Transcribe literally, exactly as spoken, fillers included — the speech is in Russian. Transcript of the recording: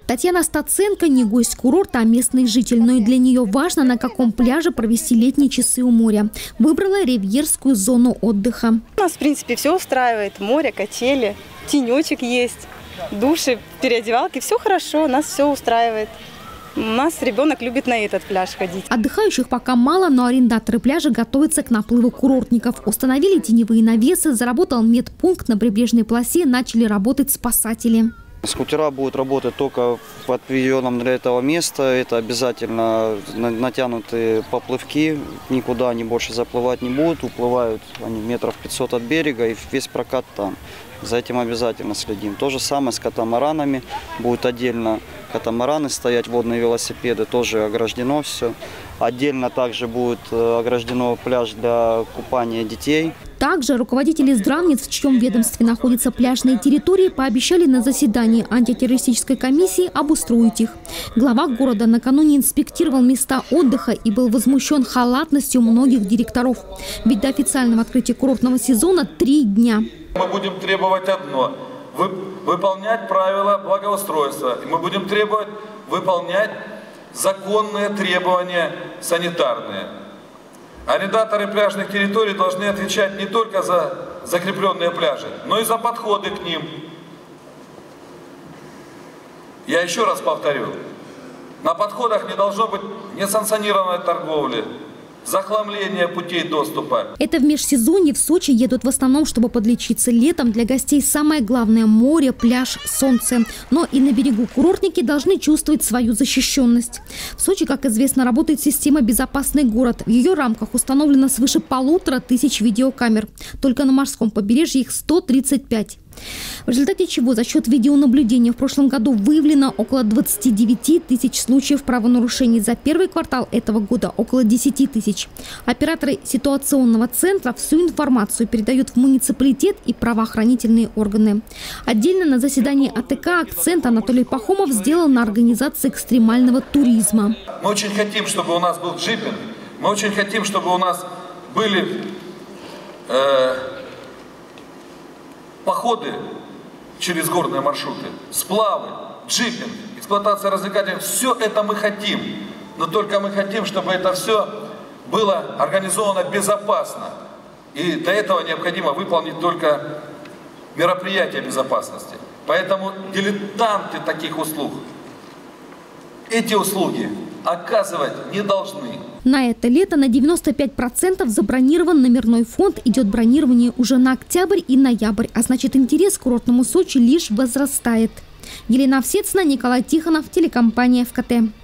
Татьяна Стаценко не гость курорта, а местный житель. Но и для нее важно, на каком пляже провести летние часы у моря. Выбрала ривьерскую зону отдыха. Нас, в принципе, все устраивает. Море, качели, тенечек есть, души, переодевалки. Все хорошо, нас все устраивает. У нас ребенок любит на этот пляж ходить. Отдыхающих пока мало, но арендаторы пляжа готовятся к наплыву курортников. Установили теневые навесы, заработал медпункт на прибрежной полосе, начали работать спасатели. Скутера будут работать только в отведенном для этого места. Это обязательно натянутые поплывки. Никуда они больше заплывать не будут. Уплывают они метров пятьсот от берега и весь прокат там. За этим обязательно следим. То же самое с катамаранами. Будут отдельно катамараны стоять, водные велосипеды. Тоже ограждено все. Отдельно также будет ограждено пляж для купания детей. Также руководители здравниц, в чьем ведомстве находятся пляжные территории, пообещали на заседании антитеррористической комиссии обустроить их. Глава города накануне инспектировал места отдыха и был возмущен халатностью многих директоров. Ведь до официального открытия курортного сезона три дня. Мы будем требовать одно – выполнять правила благоустройства. И мы будем требовать выполнять законные требования санитарные. Арендаторы пляжных территорий должны отвечать не только за закрепленные пляжи, но и за подходы к ним. Я еще раз повторю, на подходах не должно быть несанкционированной торговли, захламление путей доступа. Это в межсезонье в Сочи едут в основном, чтобы подлечиться. Летом для гостей самое главное – море, пляж, солнце. Но и на берегу курортники должны чувствовать свою защищенность. В Сочи, как известно, работает система «Безопасный город». В ее рамках установлено свыше полутора тысяч видеокамер. Только на морском побережье их сто тридцать пять. В результате чего за счет видеонаблюдения в прошлом году выявлено около двадцати девяти тысяч случаев правонарушений. За первый квартал этого года около десяти тысяч. Операторы ситуационного центра всю информацию передают в муниципалитет и правоохранительные органы. Отдельно на заседании АТК акцент Анатолий Пахомов сделал на организации экстремального туризма. Мы очень хотим, чтобы у нас был джипинг. Мы очень хотим, чтобы у нас были э, походы через горные маршруты, сплавы, джипинг, эксплуатация развлекательных. Все это мы хотим. Но только мы хотим, чтобы это все было организовано безопасно. И для этого необходимо выполнить только мероприятия безопасности. Поэтому дилетанты таких услуг эти услуги оказывать не должны. На это лето на девяносто пять процентов забронирован номерной фонд. Идет бронирование уже на октябрь и ноябрь. А значит, интерес к курортному Сочи лишь возрастает. Елена Овсецина, Николай Тихонов, телекомпания ФКТ.